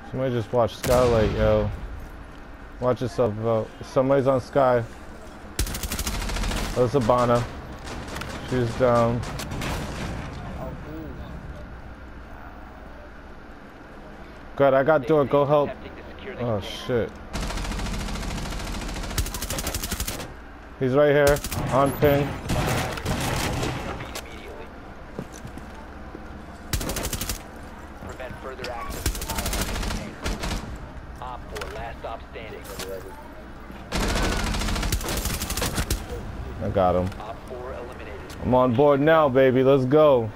Somebody just watch Skylight, yo. Watch yourself, bro. Somebody's on Sky. That's Habana. She's down. Good, I got door. Go help. Oh, shit. He's right here. On ping. Prevent further access to the container. Op 4, last stop standing. I got him. Op 4 eliminated. I'm on board now, baby. Let's go.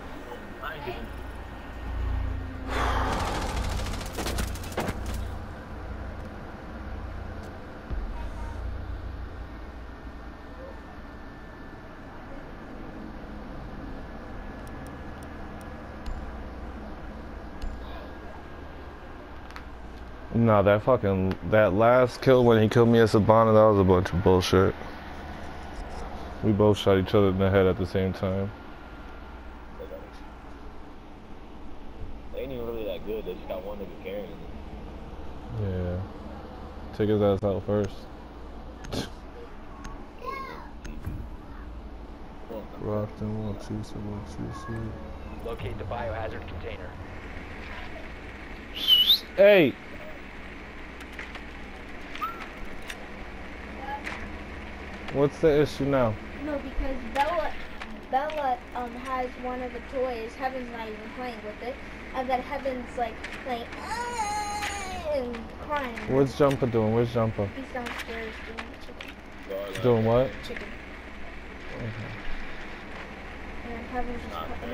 Nah, that last kill when he killed me at Sabana, that was a bunch of bullshit. We both shot each other in the head at the same time. They ain't even really that good. They just got one nigga carrying it. Yeah. Take his ass out first. Rockton, 1, 2, 1, 2, Locate the biohazard container. Hey! What's the issue now? No, because Bella has one of the toys. Heaven's not even playing with it, and then Heaven's like playing and crying. What's Jumper doing? Where's Jumper? He's downstairs doing the chicken. Doing what? Chicken. Okay. And Heaven's just cutting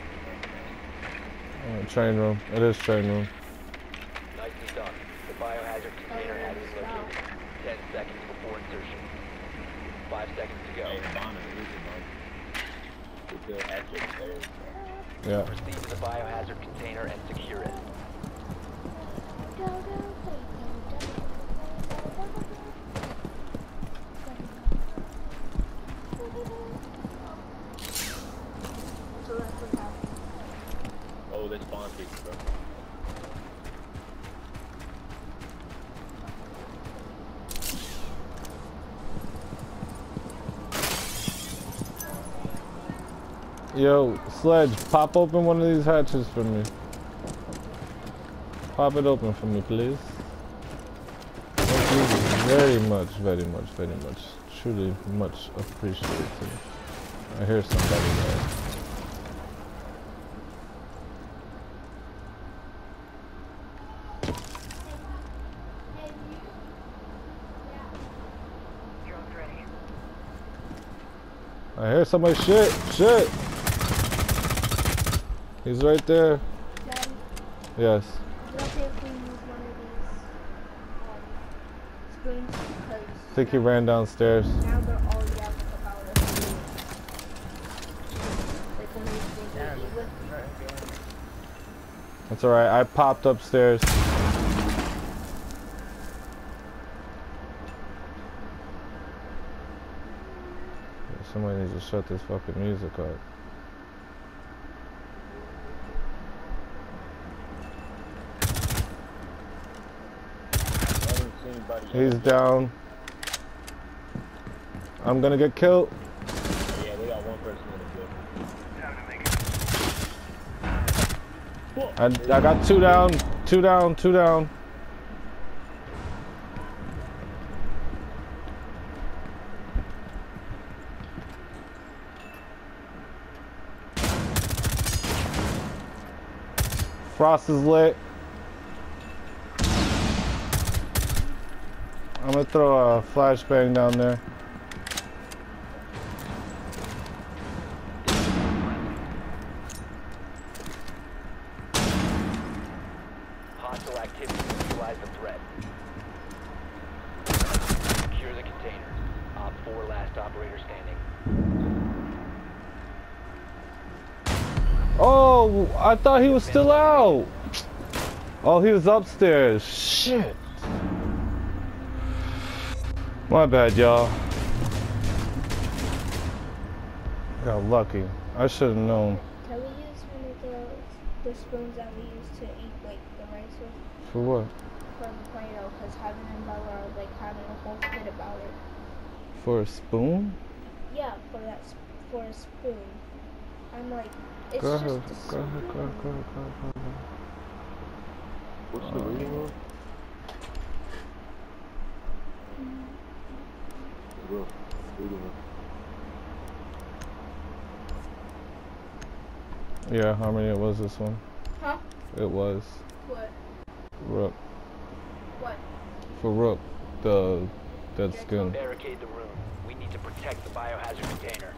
up. Train room. It is train room. Nicely done. The biohazard container has been located. 10 seconds before insertion. 5 seconds to go. Yeah. Proceed to the biohazard container and secure it. Oh, they spawn people, bro. Yo, Sledge, pop open one of these hatches for me. Pop it open for me, please. Thank you very much, very much, very much. Truly much appreciated. I hear somebody there. I hear somebody. Shit. He's right there. Daddy, Yes. is it okay if we use one of these spoons? Because I think he ran downstairs. now they're all yelling about us. Like one of these things we eat with. That's alright. I popped upstairs. Somebody needs to shut this fucking music up. He's down. I'm gonna get killed. Yeah, they got one person in the building. I got two down. Two down. Frost is lit. I'm gonna throw a flashbang down there. Hostile activity neutralize the threat. Secure the container. Op 4 last operator standing. Oh, I thought he was still out. Oh, he was upstairs. Shit. My bad, y'all. Got lucky. I should have known. Can we use one of those the spoons that we use to eat like the rice with For what? for the Play-Doh, because Heaven and Bella are like having a whole fit about it. For a spoon? Yeah, for a spoon. I'm like, it's Go just ahead, a go spoon. ahead, go ahead, go ahead, go ahead. What's the reading on? Bro, reading on. Yeah, how many it was this one? Huh? It was. What? Rook. What? For Rook, the dead skin. Barricade the room. We need to protect the biohazard container.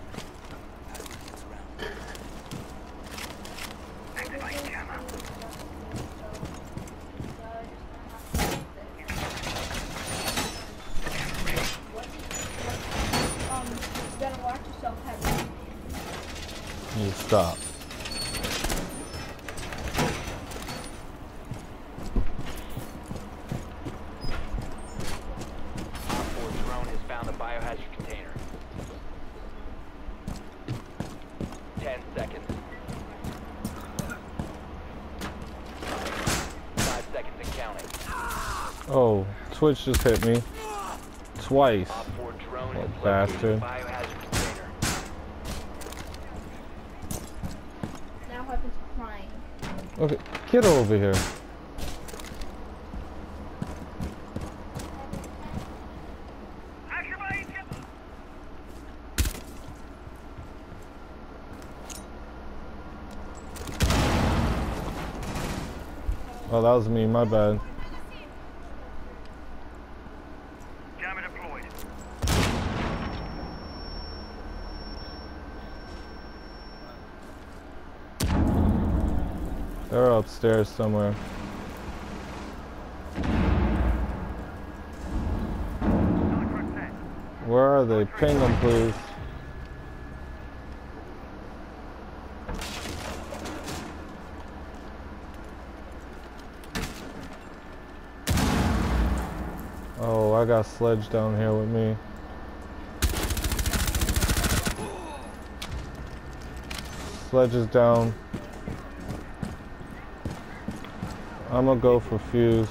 You gotta watch yourself, Heaven. You stop. Op 4 drone has found the biohazard container. 10 seconds. 5 seconds and counting. Oh, Twitch just hit me. Twice. Op 4 drone Little has located the bastard. biohazard container. Now Heaven's crying. Okay, get over here. Oh, that was me, my bad. Jammer deployed. They're upstairs somewhere. Where are they? Ping them, please. Oh, I got Sledge down here with me. Sledge is down. I'm gonna go for Fuse.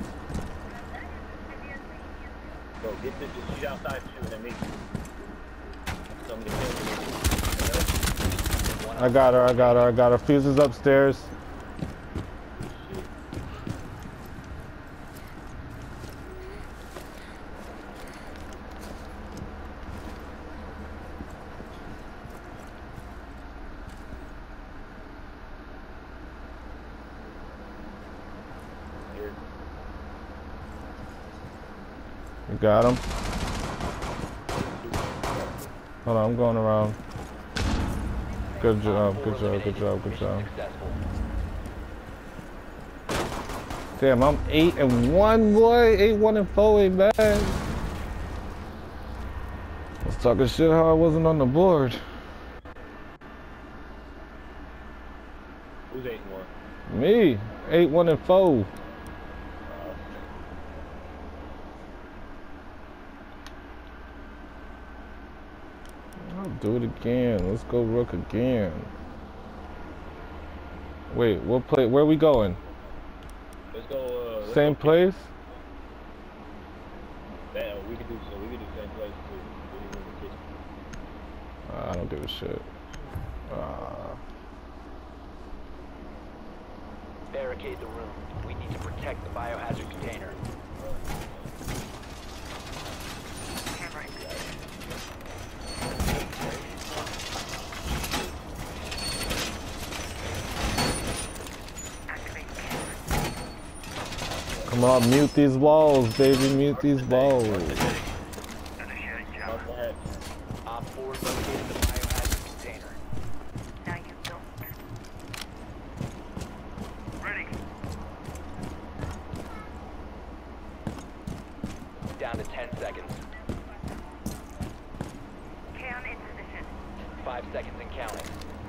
Bro, get this, just shoot outside shooting at me. Somebody kill me. I got her, I got her, I got her. Fuse is upstairs. Shit. Here. You got him. Hold on, I'm going around. Good job, good job, good job, good job. Successful. Damn, I'm 8-1, boy. 8-1-4 ain't bad. I was talking shit how I wasn't on the board. Who's 8-1? Me, 8-1-4. I'll do it again. Let's go Rook again. Wait, what play? Where we going? Let's go, let's Same go place? Yeah, we could do so. We could do same place too. We can move the kitchen. I don't give a shit. Barricade the room. We need to protect the biohazard container. Come on, mute these walls, baby. Mute these walls. Mark the head. Op 4 located the biohazard container. Now you don't. Ready. Down to 10 seconds. Cam in position. 5 seconds and counting.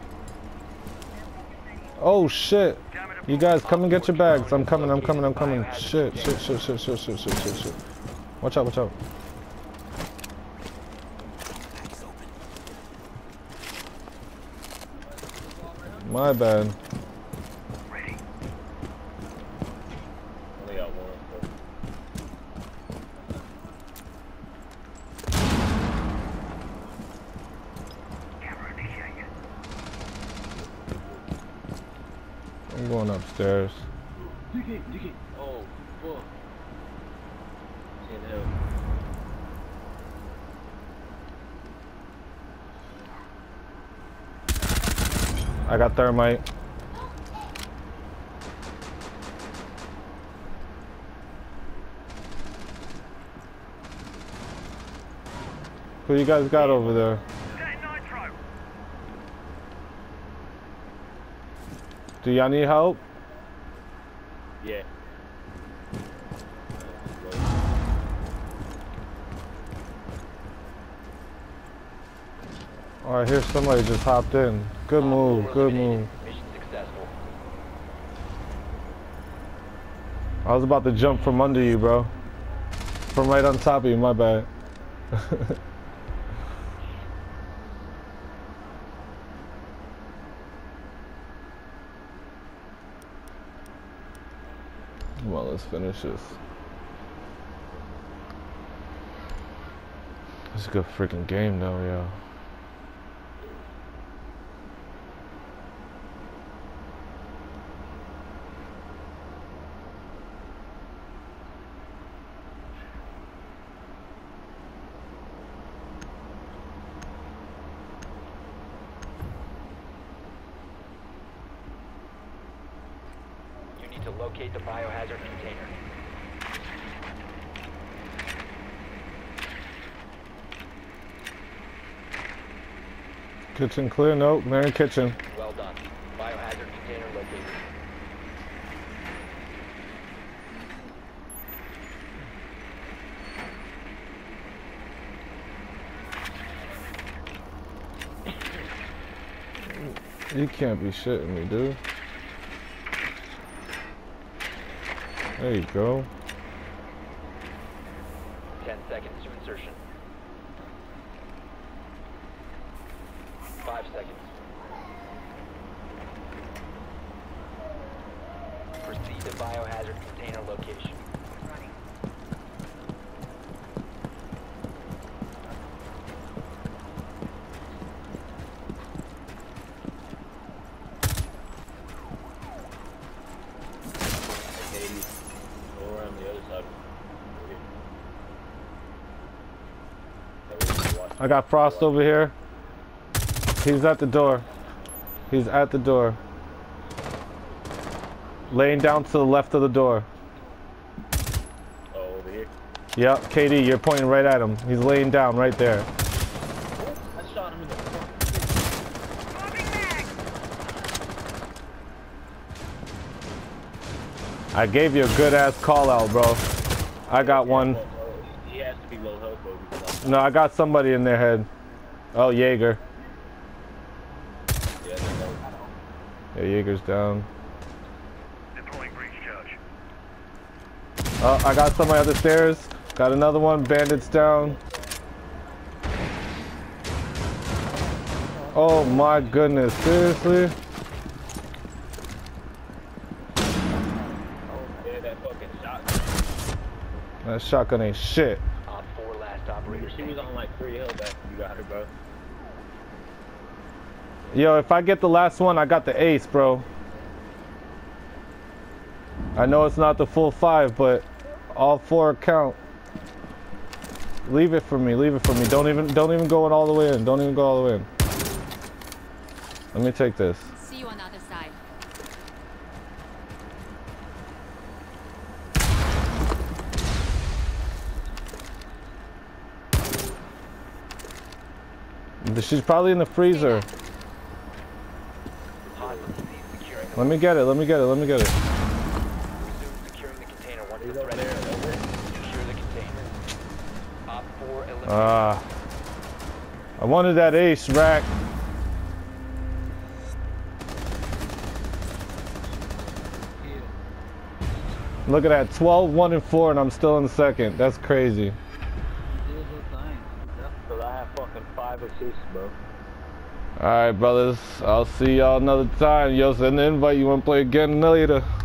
Oh shit. Jammer You deployed. guys, come and get your bags. I'm coming, I'm coming, I'm coming. Shit, shit, shit, shit, shit, shit, shit, shit, shit. Watch out, watch out. My bad. upstairs. DK. Oh, fuck. Seeing hell. I got thermite. Who you guys got over there? Getting nitro. Do y'all need help? Yeah. Oh, I hear somebody just hopped in. Good move, good move. Mission successful. I was about to jump from under you, bro. From right on top of you, my bad. Well, let's finish this. It's a good freaking game though, yo. You need to locate the biohazard container. Kitchen clear? Nope, they're in kitchen. Well done. Biohazard container located. You can't be shitting me, dude. There you go. 10 seconds to insertion. 5 seconds. Proceed to biohazard container location. Running. Go around the other side. I got Frost over here. He's at the door. He's at the door. Laying down to the left of the door. Oh, over here. Yep, KD, you're pointing right at him. He's laying down right there. I shot him in the fucking Moving back. I gave you a good ass call out, bro. I got one. He has to be low health, bro. Because No, I got somebody in their head. Oh, Jaeger. yeah, they know. Yeah, Jaeger's down. Deploying breach charge. Oh, I got somebody on the stairs. Got another one. Bandits down. Oh my goodness, seriously? Yeah, that fucking shot. That shotgun ain't shit. On 4 last operators. She was on like 3 health after you got her, bro. Yo, if I get the last one, I got the ace, bro. I know it's not the full 5, but all 4 count. Leave it for me, leave it for me. Don't even go all the way in. Don't even go all the way in. Let me take this. See you on the other side. She's probably in the freezer. Hostage cease securing the Let me get it, let me get it, let me get it. Resume securing the container once the threat is over. Secure the container. Op 4 eliminated. I wanted that ace, Rack. Look at that, 12, 1, and 4, and I'm still in second. That's crazy. Cause I have fucking 5 assists, bro. Alright, brothers. I'll see y'all another time. Yo, send the invite. You want to play again later?